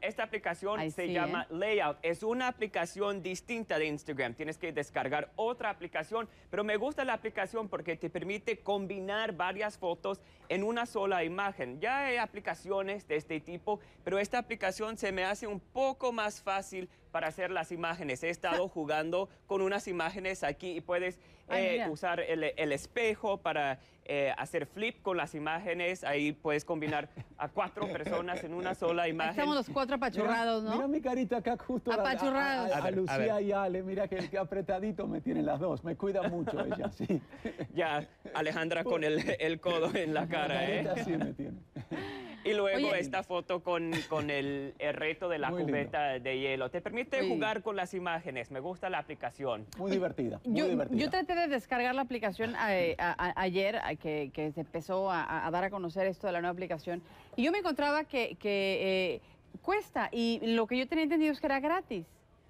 Esta aplicación se llama Layout. Es una aplicación distinta de Instagram. Tienes que descargar otra aplicación, pero me gusta la aplicación porque te permite combinar varias fotos en una sola imagen. Ya hay aplicaciones de este tipo, pero esta aplicación se me hace un poco más fácil para hacer las imágenes. He estado jugando con unas imágenes aquí y puedes usar el espejo para hacer flip con las imágenes. Ahí puedes combinar a 4 personas en una sola imagen. Estamos los 4 apachurrados, ¿no? Mira mi carita acá justo apachurrados. a Lucía y Ale. Mira que apretadito me tienen las dos. Me cuida mucho ella, sí. Ya, Alejandra con el codo en la cara, Sí me tiene. Y luego esta foto con el reto de la cubeta de hielo. Te permite jugar con las imágenes. Me gusta la aplicación. Muy divertida, Yo traté de descargar la aplicación ayer, que se empezó a dar a conocer esto de la nueva aplicación. Y yo me encontraba que cuesta. Y lo que yo tenía entendido es que era gratis.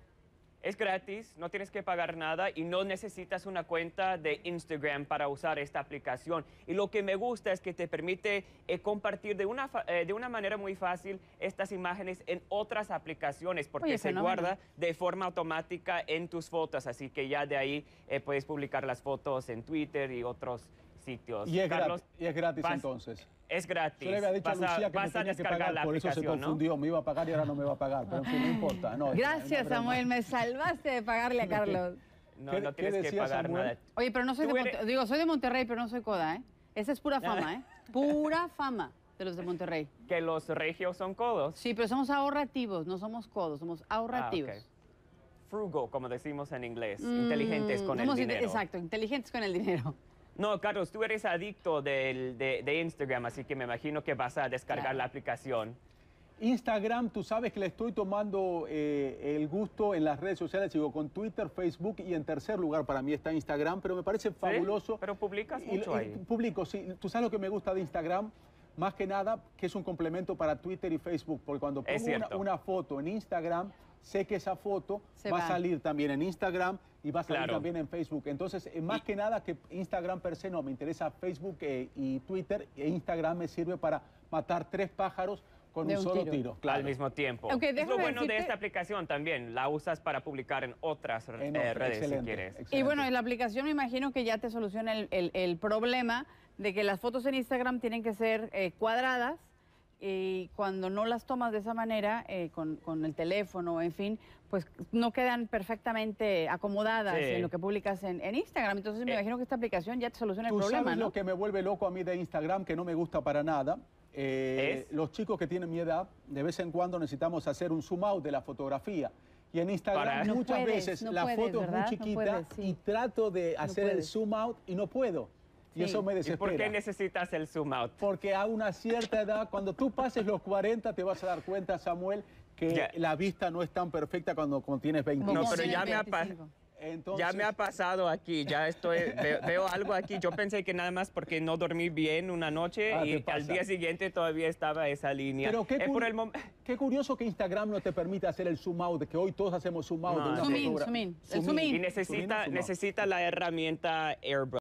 Es gratis, no tienes que pagar nada y no necesitas una cuenta de Instagram para usar esta aplicación. Y lo que me gusta es que te permite compartir de una manera muy fácil estas imágenes en otras aplicaciones porque se guarda de forma automática en tus fotos. Así que ya de ahí puedes publicar las fotos en Twitter y otros sitios. Y es gratis entonces. Es gratis. Yo le había dicho a Lucía que me tenía que pagar, por eso se confundió. ¿No? Me iba a pagar y ahora no me va a pagar. Pero en fin, no importa. No, gracias, Samuel. Me salvaste de pagarle a Carlos. No tienes que pagar nada. Oye, pero no soy soy de Monterrey, pero no soy coda, ¿eh? Esa es pura fama, ¿eh? Pura fama de los de Monterrey. ¿Que los regios son codos? Sí, pero somos ahorrativos, no somos codos, somos ahorrativos. Frugal, como decimos en inglés. Inteligentes con el dinero. Exacto, inteligentes con el dinero. No, Carlos, tú eres adicto de Instagram, así que me imagino que vas a descargar la aplicación. Instagram, tú sabes que le estoy tomando el gusto en las redes sociales, sigo con Twitter, Facebook y en tercer lugar para mí está Instagram, pero me parece fabuloso. Pero publicas mucho ahí. Publico, sí. Tú sabes lo que me gusta de Instagram, más que nada, que es un complemento para Twitter y Facebook, porque cuando pongo una foto en Instagram, sé que esa foto va a salir también en Instagram y va a salir también en Facebook. Entonces, más que nada que Instagram per se no, me interesa Facebook y Twitter, e Instagram me sirve para matar 3 pájaros con un solo tiro. Al mismo tiempo. Es lo bueno de esta aplicación también, la usas para publicar en otras redes si quieres. Y bueno, en la aplicación me imagino que ya te soluciona el problema de que las fotos en Instagram tienen que ser cuadradas, y cuando no las tomas de esa manera, con el teléfono, en fin, pues no quedan perfectamente acomodadas en lo que publicas en Instagram. Entonces me imagino que esta aplicación ya te soluciona el problema, ¿sabes lo que me vuelve loco a mí de Instagram, que no me gusta para nada? Los chicos que tienen mi edad, de vez en cuando necesitamos hacer un zoom out de la fotografía. Y en Instagram muchas veces la foto es muy chiquita y trato de hacer el zoom out y no puedo. Y eso me desespera. ¿Y por qué necesitas el zoom out? Porque a una cierta edad, cuando tú pases los 40, te vas a dar cuenta, Samuel, que la vista no es tan perfecta cuando tienes 20. No, pero ya me ha pasado aquí, ya veo algo aquí. Yo pensé que nada más porque no dormí bien una noche y al día siguiente todavía estaba esa línea. Pero qué curioso que Instagram no te permite hacer el zoom out, que hoy todos hacemos zoom out. Zoom in. Y necesita la herramienta Airbrush.